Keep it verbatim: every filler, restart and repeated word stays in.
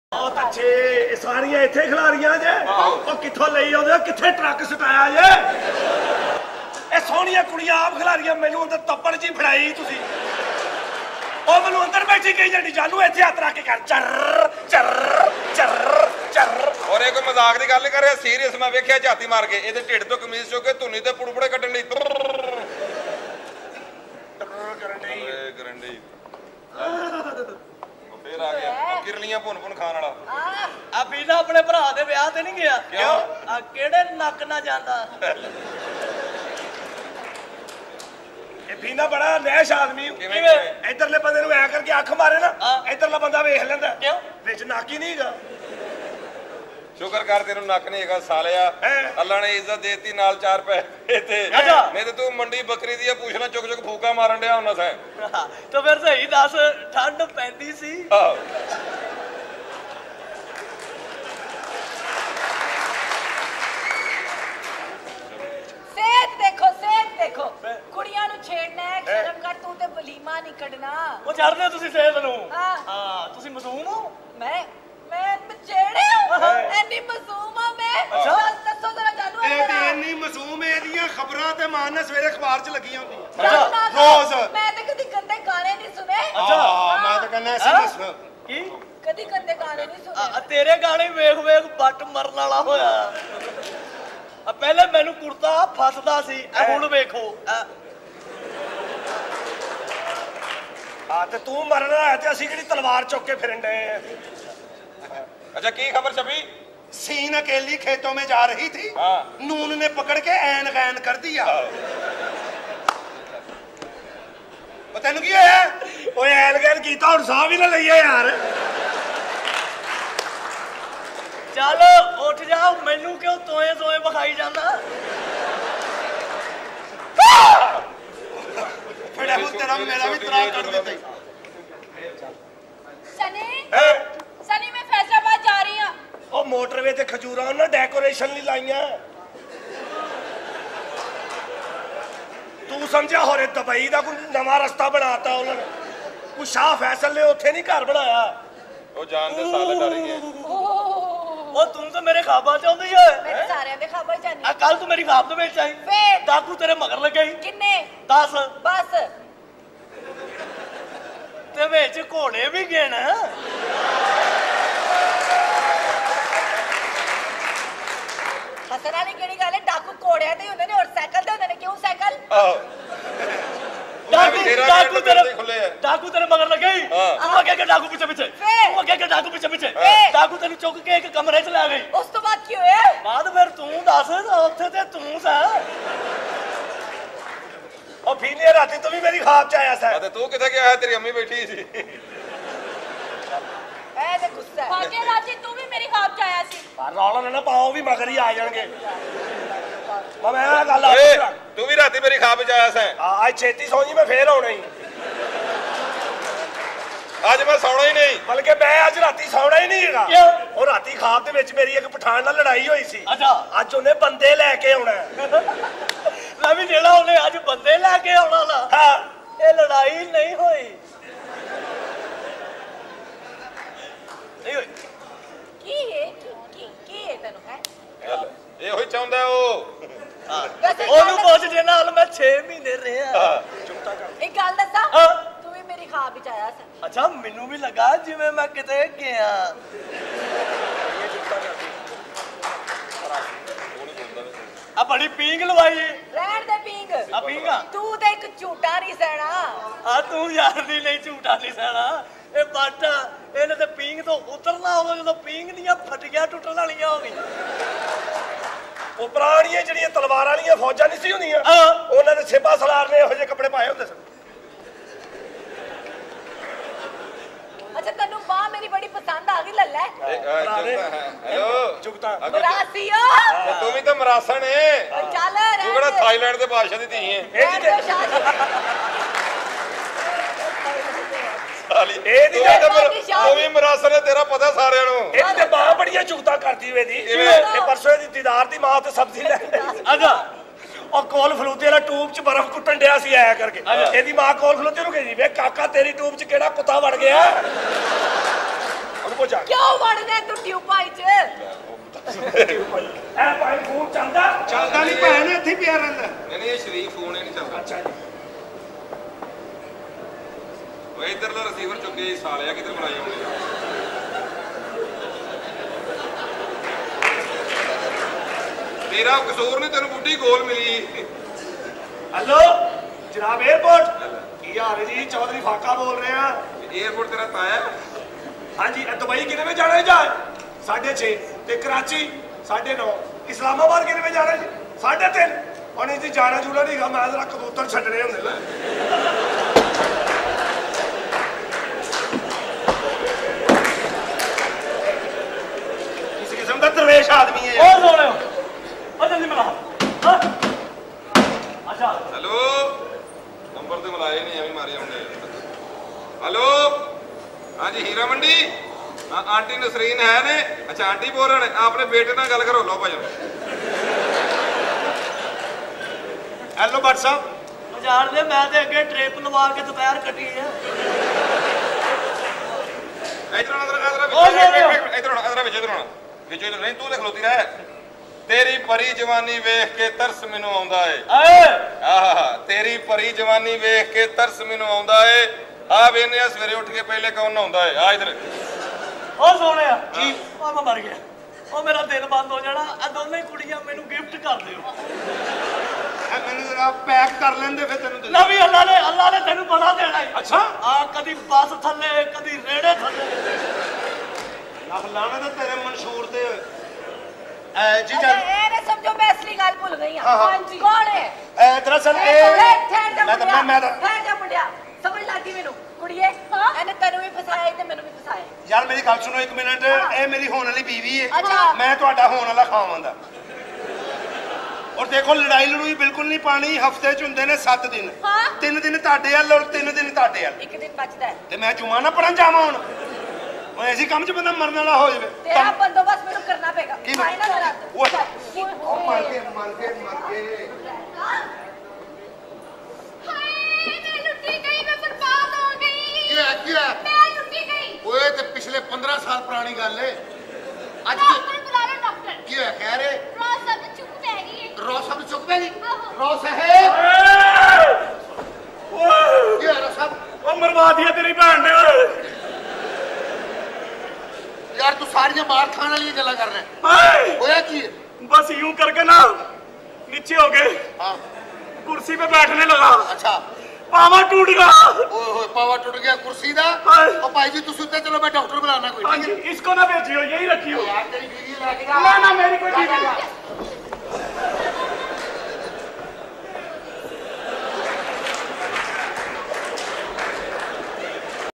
बहुत अच्छे सारियां इत्थे खिलारियां जे कित्थों लई आउंदे कित्थे ट्रक सटाया जे ए सोहणियां कुड़ियां आप खिलारियां मैनू अंदर तप्पड़ जी फड़ाई तुसी ओ मैनू अंदर बैठी कही जानी जानू इत्थे हत्थ रख के कर चर चर चर चर और एक मजाक दी गल नहीं कर रहा सीरियस मैं वेखिया झाती मार के इहदे ढिड तो कमीज चुक के धुनी ते पुड़पुड़े कड्डण लई करन डई करन डई फिर आ गया किरलियां भुन भुन खान वाला आ बीना अपने भरा दे ब्याह ते नहीं गया क्यों आ केड़े नक ना जांदा ये बीना बड़ा नैश आदमी इधरले बंदे नूं ऐ करके अख मारे ना इधरला बंदा वेख लैंदा क्यों विच नक ही नहींगा शुक्र कर तेनू नक नहीं हैगा सालिया अल्लाह ने इज्जत देती नाल चार पैसे ते नहीं ते तू मंडी बकरी दी पूछना चुक चुक फूका मारन दिया हुंदा सै तो फिर सही दस ठंड पैंदी सी सेहत देखो सेहत देखो कुड़ियां नु छेड़ना है शर्म कर तू ते वलीमा नहीं कढना ओ छड़दे तुसी सेहत नु हां हां तुसी मासूम हो मैं मैं बचेड़े हूं एनी मासूम हां मैं अच्छा दसो जरा जानू ए दी एनी मासूम ए दियां खबरां ते मां ने सवेरे अखबार च लगियां हुंदियां अच्छा रोज मैं ते कदी गंदे गाने नहीं सुने अच्छा मैं तो कहना ऐसी मसला की कदी गंदे गाने नहीं सुने तेरे गाने वेख वेख बट मरन वाला होया आ पहले मैनू कुर्ता फसदा सी ए हुण वेखो हां ते तू मरना है ते ਅਸੀਂ ਕਿਹੜੀ तलवार चुक के फिरन डे अच्छा की खबर छपी सीन अकेली खेतों में जा रही थी नून ने पकड़ के ऐन गैन कर दिया तेन की होया ओए ऐन गैन कीता हुण साह भी ना लईए यार चल उठ जा मैनू क्यों तोए तोए बखाई जांदा फड़ा वो तेरा मेरा भी तराक कर देता सनी सनी मैं फैसलाबाद जा रही हूं ओ मोटरवे ते खजूरां ना डेकोरेशन ली लाईयां तू समझा होरे दुबई दा कोई नवा रास्ता बनाता उन्होंने कोई शाह फैसल ने उत्थे नहीं घर बनाया ओ जान दे साले डर गए ओ तुम तो मेरे ख्वाबां च आउंदी है मैं सारे दे खबर जानी आ कल तू मेरी ख्वाब दे विच आई फिर डाकू तेरे मगर लगे किन्ने दस बस ते विच घोड़े भी गए ना हसन वाली केड़ी गल है डाकू घोड़िया दे हुंदे ने और साइकिल दे हुंदे ने क्यों साइकिल डाकू डाकू तेरे डाकू तेरे मगर लगे तू आगे के डाकू पीछे पीछे तू आगे के डाकू पीछे पीछे डाकू तेनु चुक के एक कमरे च ले गई उस तो बाद की होया बाद फिर तू दस उत्थे ते तू सा ओ फीने राती तू भी मेरी ख्वाब च आया सा ते तू किथे गया है तेरी अम्मी बैठी सी ए ते गुस्सा है आगे राती तू भी मेरी ख्वाब च आया सी पर रौला ना पाओ भी मगर ही आ जाएंगे मैं आ गल तू भी राती मेरी ख्वाब च आया सा आज छेती सौ जी मैं फिर आना ही आज मैं सौना ही नहीं बल्कि मैं आज राती सौना ही नहीं हैगा क्यों और राती ख्वाब दे विच मेरी एक पठान नाल लड़ाई होई सी अच्छा आज उन्हें बंदे लेके आउणा मैं भी जेड़ा उन्हें आज बंदे लेके आउणा ना हां ये लड़ाई नहीं हुई नहीं हुई की है की की है तनु है चल ये होई चाहुंदा ओ ओनू पुछ जे नाल मैं छह महीने रहा चुपता कर एक गल दसा हां तू भी मेरी ख्वाब विच आया सा अच्छा मेनू भी लगा जिवें मैं किते गया ये चुपता कर आ बड़ी पींग लवाई रहन दे पींग आ पींगा तू ते एक झूठा नहीं सहना आ तू यार दी नहीं झूठा नहीं सहना ए बाटा ਇਹਨੇ ਤੇ ਪੀਂਗ ਤੋਂ ਉਤਰਨਾ ਹੋਵੇ ਜਦੋਂ ਪੀਂਗ ਦੀਆਂ ਫਟੀਆਂ ਟੁੱਟਣ ਵਾਲੀਆਂ ਹੋ ਗਈਆਂ ਉਹ ਪੁਰਾਣੀਆਂ ਜਿਹੜੀਆਂ ਤਲਵਾਰਾਂ ਵਾਲੀਆਂ ਫੌਜਾਂ ਨਹੀਂ ਸੀ ਹੁੰਦੀਆਂ ਉਹਨਾਂ ਦੇ ਸਿਪਾ ਸਲਾਰ ਨੇ ਇਹੋ ਜਿਹੇ ਕੱਪੜੇ ਪਾਏ ਹੁੰਦੇ ਸਨ अच्छा तन्नू बाह मेरी बड़ी पसंद आ गई लल्ला हेलो चुगता मरासियो तू भी तो मरासन है चल तू केड़ा थाईलैंड दे बादशाह दी धी है साली ए दी तू भी मरासन है तेरा पता सारे नु ए ते मां बड़ियां चुगता करदी वे दी ए परसों दी दीदार दी मां ते सब्जी ले अच्छा और कोल फलूते वाला ट्यूब च बर्फ कुटन दिया सी आया करके एदी मां कोल फलूते नु कही वे काका तेरी ट्यूब च केड़ा कुत्ता वड़ गया ਕੁਝ ਆ ਕਿਉਂ ਵੜਦੇ ਤੂੰ ਟਿਊਬਾਂ 'ਚ ਐ ਭਾਈ ਫੋਨ ਚੱਲਦਾ ਚੱਲਦਾ ਨਹੀਂ ਭੈਣ ਇੱਥੇ ਪਿਆ ਰਹਿੰਦਾ ਨਹੀਂ ਨਹੀਂ ਇਹ ਸ਼ਰੀਫ ਫੋਨ ਹੀ ਨਹੀਂ ਚੱਲਦਾ ਅੱਛਾ ਜੀ ਉਹ ਇਧਰਲਾ ਰਿਸੀਵਰ ਚੁੱਕੇ ਸਾਲਿਆ ਕਿੱਧਰ ਬਣਾਈ ਹੋਣੀ ਤੇਰਾ ਕਸੂਰ ਨਹੀਂ ਤੈਨੂੰ ਬੁੱਢੀ ਗੋਲ ਮਿਲੀ ਹੈਲੋ ਜਨਾਬ 에어ਪੋਰਟ ਕੀ ਹਾਲ ਹੈ ਜੀ ਚੌਧਰੀ ਫਾਕਾ ਬੋਲ ਰਹੇ ਆ 에어ਪੋਰਟ ਤੇਰਾ ਤਾਇਆ ਹਾਂਜੀ ਦੁਬਈ ਕਿੰਨੇ ਵਜੇ ਜਾਣਾ ਜਹਾਜ਼ ਸਾਢੇ ਛੇ ਤੇ ਕਰਾਚੀ ਸਾਢੇ ਨੌ ਇਸਲਾਮਾਬਾਦ ਕਿੰਨੇ ਵਜੇ ਜਾਣਾ ਜੀ ਸਾਢੇ ਤਿੰਨ ਹੁਣ ਇਹ ਜਾਣਾ ਜੂਣਾ ਨਹੀਂ ਗਾ ਮੈਂ ਜਰਾ ਕਬੂਤਰ ਛੱਡਣੇ ਹੁੰਦੇ ਲੈ ਇਸ ਕਿਸਮ ਦਾ ਦਰਵੇਸ਼ ਆਦਮੀ ਹੈ ਉਹ ਸੋਹਣਿਓ ਉਹ ਜਲਦੀ ਮਿਲਾ ਹਾਂ ਅੱਛਾ ਹੈਲੋ ਨੰਬਰ ਤੇ ਮਿਲਾਏ ਨਹੀਂ ਐਵੇਂ ਮਾਰੇ ਆਉਂਦੇ ਹੈਲੋ ਹਾਂਜੀ ਹੀਰਾ ਮੰਡੀ हाँ आंटी नसरीन है ने अच्छा आंटी बोल रहे हैं आपने बेटे ना गल करो लो भाई ਹੈਲੋ ਬੱਟ ਸਾਹਿਬ ਬਾਜ਼ਾਰ ਦੇ ਮੈਂ ਤੇ ਅੱਗੇ ਟ੍ਰਿਪ ਲਵਾ ਕੇ ਦੁਪਹਿਰ ਕੱਟੀ ਆ ਇਧਰ ਇਧਰ ਇਧਰ ਇਧਰ ਇਧਰ ਵਿੱਚ ਇਧਰ ਵਿੱਚ ਇਧਰ ਨਹੀਂ ਤੂੰ ਤੇ ਖਲੋਤੀ ਰਹਿ ਤੇਰੀ ਪਰੀ ਜਵਾਨੀ ਵੇਖ ਕੇ ਤਰਸ ਮੈਨੂੰ ਆਉਂਦਾ ਏ ਆਹਾ ਤੇਰੀ ਪਰੀ ਜਵਾਨੀ ਵੇਖ ਕੇ ਤਰਸ ਮੈਨੂੰ ਆਉਂਦਾ ਏ ਆ ਵੇਨੇ ਆ ਸਵੇਰੇ ਉੱਠ ਕੇ ਪਹਿਲੇ ਕੌਣ ਨਹਾਉਂਦਾ ਏ ਆ ਇਧਰ ਉਹ ਸੋਹਣਿਆ ਜੀ ਉਹ ਮੈਂ ਮਰ ਗਿਆ ਉਹ ਮੇਰਾ ਦਿਲ ਬੰਦ ਹੋ ਜਾਣਾ ਆ ਦੋਨੇ ਕੁੜੀਆਂ ਮੈਨੂੰ ਗਿਫਟ ਕਰ ਦਿਓ ਐ ਮੈਨੂੰ ਜਰਾ ਪੈਕ ਕਰ ਲੈਂਦੇ ਫਿਰ ਤੈਨੂੰ ਨਾ ਵੀ ਅੱਲਾ ਨੇ ਅੱਲਾ ਨੇ ਤੈਨੂੰ ਬਣਾ ਦੇਣਾ ਏ ਅੱਛਾ ਆ ਕਦੀ ਬੱਸ ਥੱਲੇ ਕਦੀ ਰੇੜੇ ਥੱਲੇ ਲੱਖ ਲਾਣਾ ਤਾਂ ਤੇਰੇ ਮਨਸ਼ੂਰ ਤੇ ਐ ਜੀ ਅੱਛਾ ਇਹ ਨਾ ਸਮਝੋ ਮੈਂ ਅਸਲੀ ਗੱਲ ਭੁੱਲ ਗਈ ਹਾਂ ਹਾਂਜੀ ਕੌਣ ਹੈ ਐ ਦਰਅਸਲ ਇਹ ਮੈਂ ਤਾਂ ਮੈਂ ਤਾਂ ਠਹਿਰ ਜਾ ਮੁੰਡਿਆ ਸਮਝ ਲੱਗੀ ਮੈਨੂੰ ਕੁੜੀਏ ਇਹਨੇ ਤੈਨੂੰ ਵੀ ਫਸਾਇਆ ਤੇ ਮੈਨੂੰ ਵੀ ਫਸਾਇਆ ਯਾਰ ਮੇਰੀ ਗੱਲ ਸੁਣੋ ਇੱਕ ਮਿੰਟ ਇਹ ਮੇਰੀ ਹੋਣ ਵਾਲੀ ਬੀਵੀ ਹੈ ਅੱਛਾ। ਮੈਂ ਤੁਹਾਡਾ ਹੋਣ ਵਾਲਾ ਖਾਵਾਂਦਾ ਔਰ ਦੇਖੋ ਲੜਾਈ ਲੜੂਈ ਬਿਲਕੁਲ ਨਹੀਂ ਪਾਣੀ ਹਫਤੇ ਚ ਹੁੰਦੇ ਨੇ ਸੱਤ ਦਿਨ ਹਾਂ। ਤਿੰਨ ਦਿਨ ਤੁਹਾਡੇ ਵੱਲ ਔਰ ਤਿੰਨ ਦਿਨ ਤੁਹਾਡੇ ਵੱਲ ਇੱਕ ਦਿਨ ਬਚਦਾ ਹੈ ਤੇ ਮੈਂ ਜੁਮਾ ਨਾ ਪੜਨ ਜਾਵਾਂ ਹੁਣ ਉਹ ਐਸੀ ਕੰਮ ਚ ਬੰਦਾ ਮਰਨ ਵਾਲਾ ਹੋ ਜਾਵੇ ਤੇਰਾ ਬੰਦੋਬਸਤ ਮੈਨੂੰ ਕਰਨਾ ਪਏਗਾ ਕੀ ਮੈਂ ਨਾ ਕਰਾ ਉਹ ਉਹ ਮਰ ਕੇ ਮਰ ਕੇ ਮਰ ਕੇ ओए ते पिछले पंद्रह साल पुरानी गल है आज डॉक्टर बुला लो डॉक्टर की है कह रहे रोज सब चुप पैगी है रो सब चुप पैगी आहो। रो साहेब की है रो साहब ਉਹ ਮਰਵਾ ਦਿਆ ਤੇਰੀ ਭੈਣ ਨੇ यार तू सारियां मार खाने वाली गल्ला कर रहे ਹਾਏ होया की है? बस यूं करके ना नीचे हो गए हाँ कुर्सी पे बैठने लगा अच्छा पावा टूट गया ओए होए पावा टूट गया कुर्सी दा हाय। ओ भाई जी तू सुते चलो मैं डॉक्टर बुलाना कोई हाँ ठीक जी है इसको ना बेचियो यही रखियो यार तेरी बीवी लेके जा ना ना मेरी कोई जा, बीवी जा, नहीं। जा।